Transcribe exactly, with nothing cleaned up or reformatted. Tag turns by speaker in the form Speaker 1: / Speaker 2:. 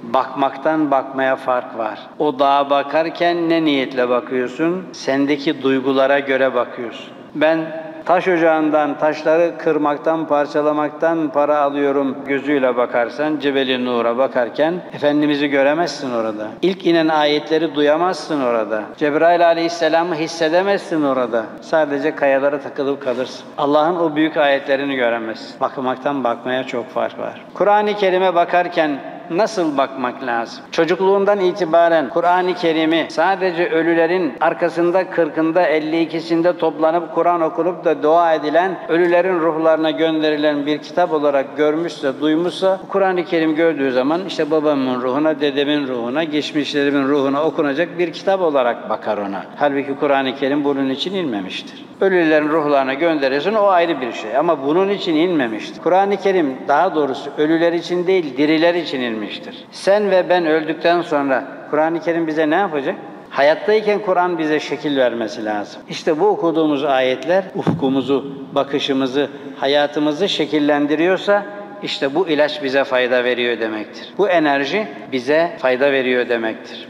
Speaker 1: bakmaktan bakmaya fark var. O dağa bakarken ne niyetle bakıyorsun? Sendeki duygulara göre bakıyorsun. Ben taş ocağından taşları kırmaktan, parçalamaktan para alıyorum gözüyle bakarsan, Cebeli Nur'a bakarken Efendimiz'i göremezsin orada. İlk inen ayetleri duyamazsın orada. Cebrail Aleyhisselam'ı hissedemezsin orada. Sadece kayalara takılıp kalırsın. Allah'ın o büyük ayetlerini göremezsin. Bakmaktan bakmaya çok fark var. Kur'an-ı Kerim'e bakarken nasıl bakmak lazım? Çocukluğundan itibaren Kur'an-ı Kerim'i sadece ölülerin arkasında kırkında elli ikisinde toplanıp Kur'an okunup da dua edilen, ölülerin ruhlarına gönderilen bir kitap olarak görmüşse, duymuşsa, Kur'an-ı Kerim gördüğü zaman işte babamın ruhuna, dedemin ruhuna, geçmişlerimin ruhuna okunacak bir kitap olarak bakar ona. Halbuki Kur'an-ı Kerim bunun için inmemiştir. Ölülerin ruhlarına gönderirsin, o ayrı bir şey. Ama bunun için inmemiştir. Kur'an-ı Kerim daha doğrusu ölüler için değil, diriler için inmiştir. Sen ve ben öldükten sonra Kur'an-ı Kerim bize ne yapacak? Hayattayken Kur'an bize şekil vermesi lazım. İşte bu okuduğumuz ayetler ufkumuzu, bakışımızı, hayatımızı şekillendiriyorsa işte bu ilaç bize fayda veriyor demektir. Bu enerji bize fayda veriyor demektir.